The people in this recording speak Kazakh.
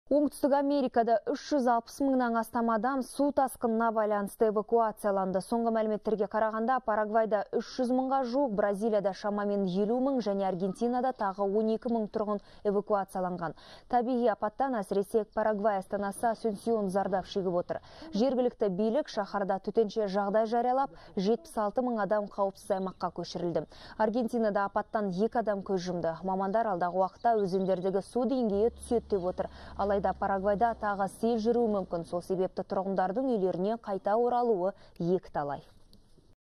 Оңтүстік Америкада 360 мыңнан астам адам су тасқынына байланысты эвакуацияланды. Соңғы мәліметтерге қарағанда Парагвайда 300 мыңға жуық, Бразилияда шамамен 50 мың және Аргентинада тағы 12 мың тұрғын эвакуацияланған. Табиғи апаттан әсіресе Парагвай астанасы Асунсьон зардап шегіп отыр. Жергілікті билік шаһарда төтенше жағдай жариялап, 76 мың адам қауіпсіз аймаққа көшірілді. Аргентинада апаттан 2 адам көз жұмды. Мамандар алдағы уақытта өзендердегі су деңгейі түседі деп отыр. Алайда Парагвайда тағы сел жүруі мүмкін. Сол себепті тұрғындардың үйлеріне қайта оралуы екіталай.